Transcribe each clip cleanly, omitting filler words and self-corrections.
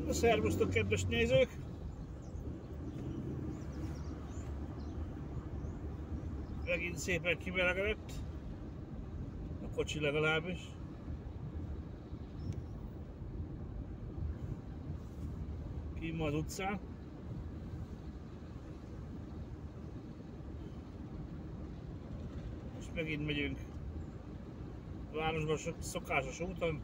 Szervusztok, kedves nézők! Megint szépen kimelegedett a kocsi legalábbis. Kim az utcán. Most megint megyünk a városba szokásos úton.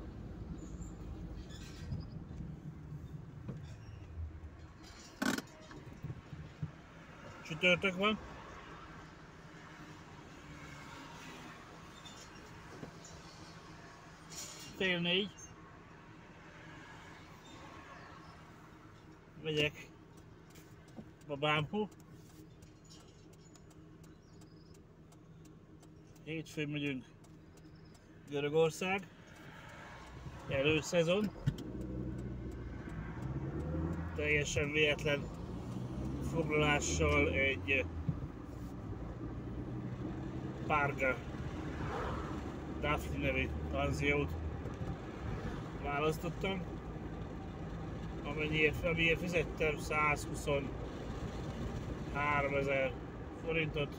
Csütörtök van. Fél 4. Megyek Babámhoz. Hétfőn megyünk Görögország. Előszezon. Teljesen véletlen foglalással egy Parga Daphne nevű panziót választottam, amiért fizettem 123 000 forintot,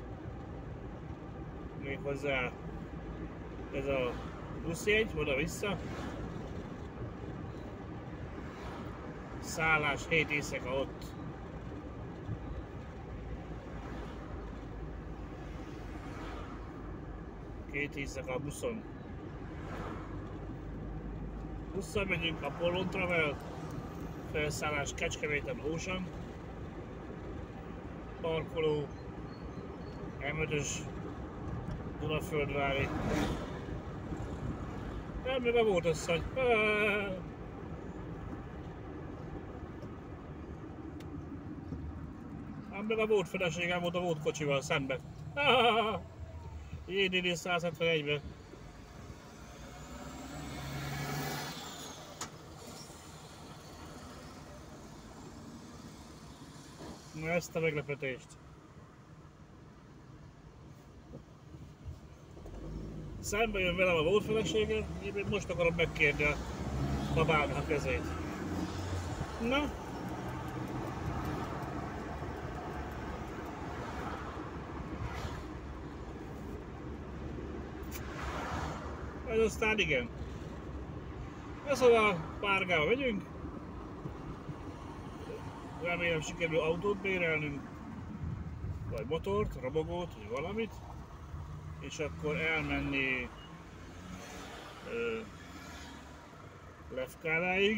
méghozzá ez a buszjegy oda-vissza, szállás 7 éjszaka ott. Két éjszaka a buszon. Busszal megyünk Apollon Travel, felszállás Kecskeméten Ocean, parkoló M5-ös Dunaföldvári. Nem, meg a Vótasszony. Meg a Vót feleségem volt a Vót kocsival szemben. JDD 171-ben. Na ezt a meglepetést. Szembe jön velem a Vót felesége, én most akarom megkérni a babámnak a kezét. Na? Ez aztán igen. Na szóval Párgába megyünk. Remélem sikerül autót bérelnünk, vagy motort, robogót, vagy valamit, és akkor elmenni Lefkánáig,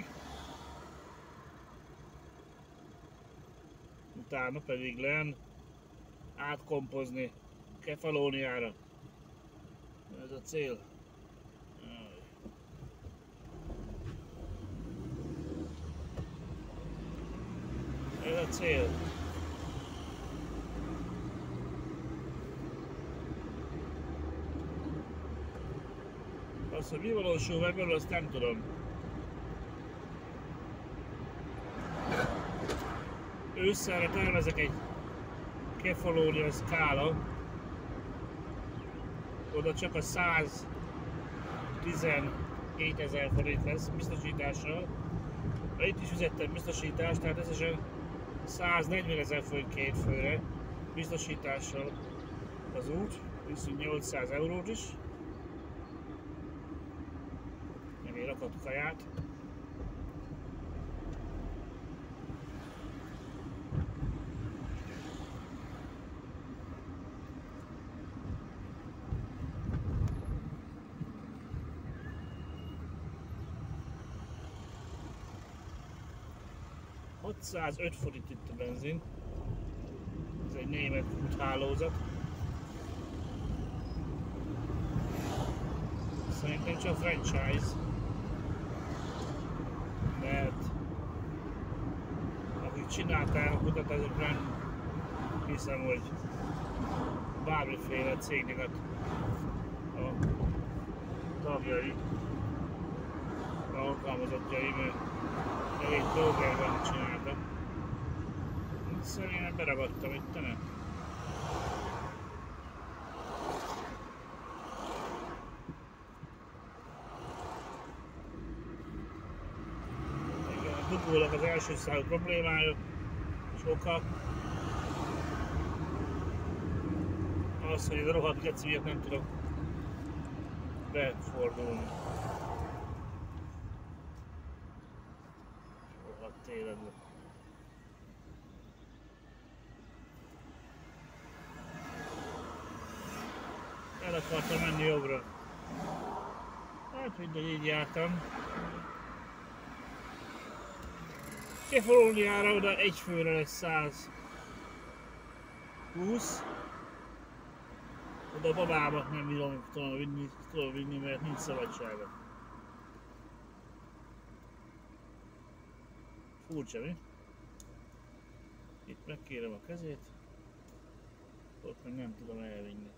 utána pedig len átkompozni Kefalóniára. Ez a cél. Ez a cél. Azt, hogy mi valósul meg belőle, azt nem tudom. Ősszelre tervezek egy Kefalónia Scala. Oda csak a 117 000 forint lesz biztosítással. Itt is fizettem biztosítást, tehát összesen 140 000 forint két főre biztosítással az út, viszont 800 eurót is. Nem ér akadt kaját. $605 forint itt a benzin. Ez egy német úthálózat. Szerintem csak franchise. Mert akik csinálták a kutatásokat, nem hiszem, hogy bármiféle cégnek a tagjai, alkalmazottjai, mert elég dolgában csináltam. Szerintem beragadtam itt, te nem? Igen. dugónak az első számú problémája, és oka az, hogy ez a rohadt geci miatt nem tudok befordulni. Rohadt életben. El akartam menni jobbra. Hát mindegy, így jártam. Kefalóniára oda egy főre lesz 120. Oda a babámat nem tudom vinni, mert nincs szabadsága. Furcsa, mi? Itt megkérem a kezét. Ott meg nem tudom elvinni.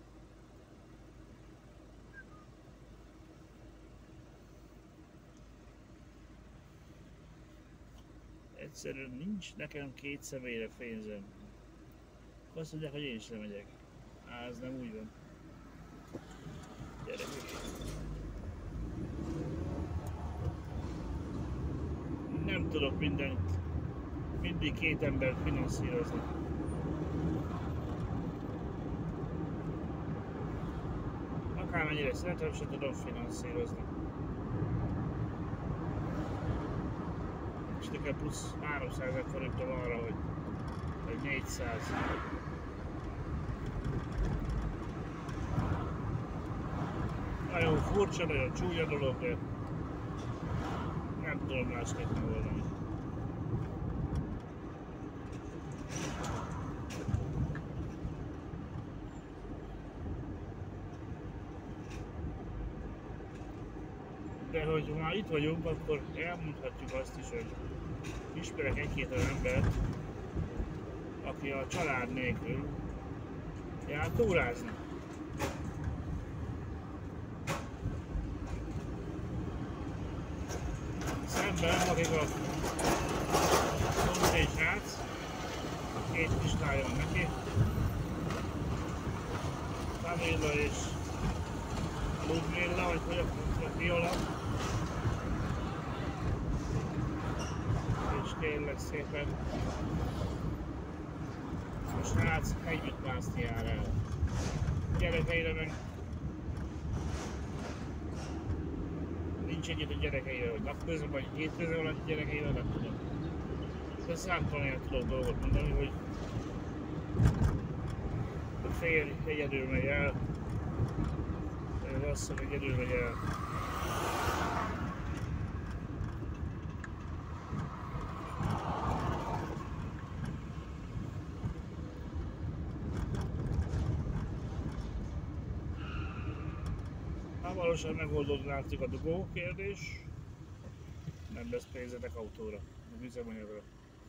Egyszerűen nincs nekem két személyre pénzem. Azt mondják, hogy én is lemegyek. Á, ez nem úgy van. Gyerekek. Nem tudok mindig két embert finanszírozni. Akármennyire szeretem, sem tudom finanszírozni. És nekem plusz 300 000 forintom arra, hogy 400. Nagyon furcsa, nagyon csúnya dolog, de nem tudom másképp megoldani. De hogy már itt vagyunk, akkor elmondhatjuk azt is, hogy ismerek egy-két olyan embert, aki a család nélkül jár túrázni. Szemben akik a szomszéd srác, két kislája van neki, Camilla és Ludmilla, vagy hogy a Viola. És kérlek szépen, a srác együtt mászni jár el. Gyerekeire meg nincs együtt a gyerekeire, hogy napközben vagy hétközben van a gyerekeire, nem tudom. De számtalan ilyen tudok dolgot mondani, hogy a férj egyedül megy el, az asszony egyedül megy el. Hamarosan megoldódnátik a dugó kérdés, nem lesz pénzetek autóra, az üzemanyagra.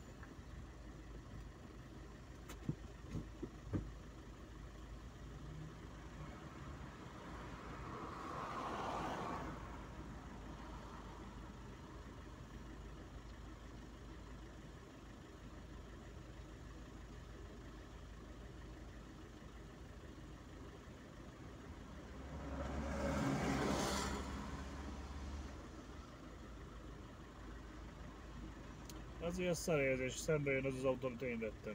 Azért a szarérzés, szembe jön az autó, amit én vettem.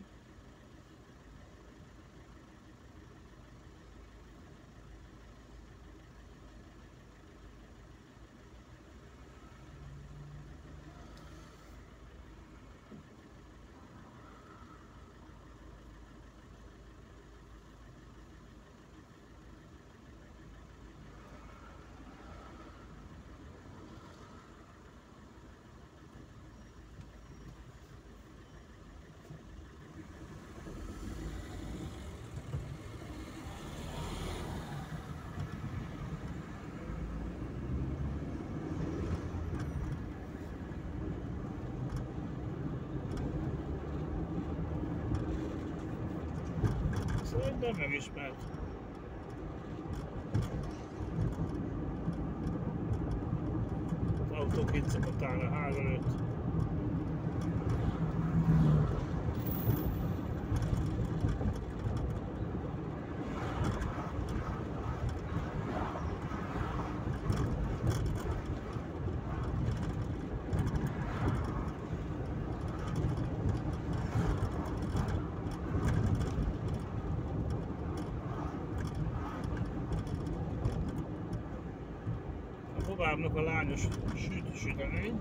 Szerintem megismert. Az autó kincapott áll a ház előtt. babámnak a lányos süteményt.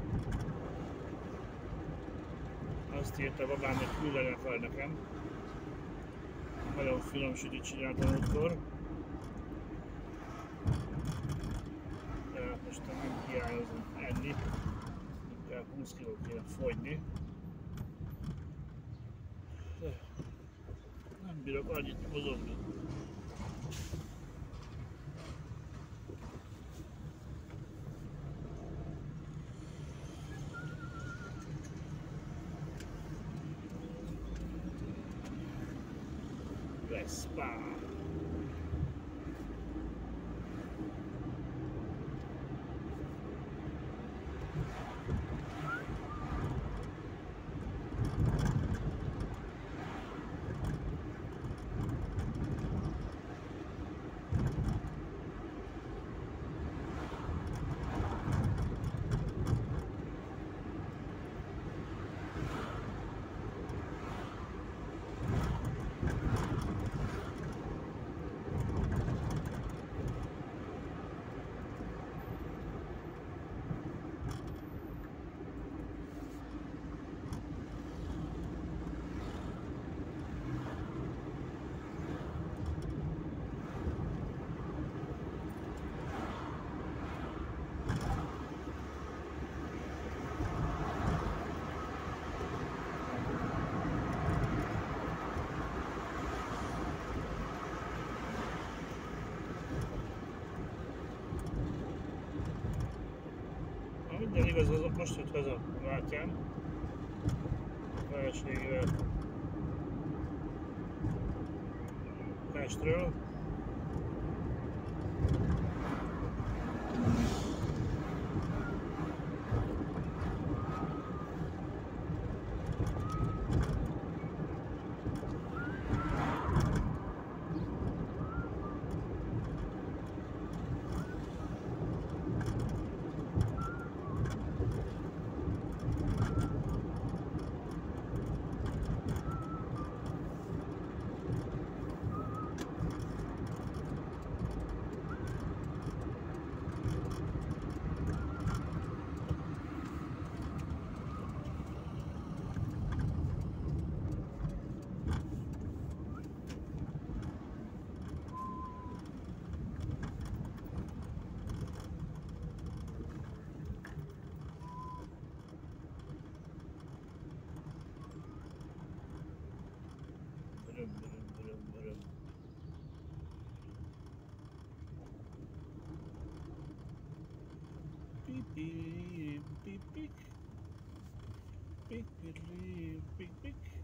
Azt írta a babám, hogy küldeni akar nekem. Nagyon finom sütit csináltam múltkor. De most nem hiányozom enni. Inkább 20 kg kéne fogyni. De nem bírok annyit mozogni. Vespa. Minden igaz, most jött haza a bátyám a feleségével Pestről. Beep beep beep beep beep beep beep beep.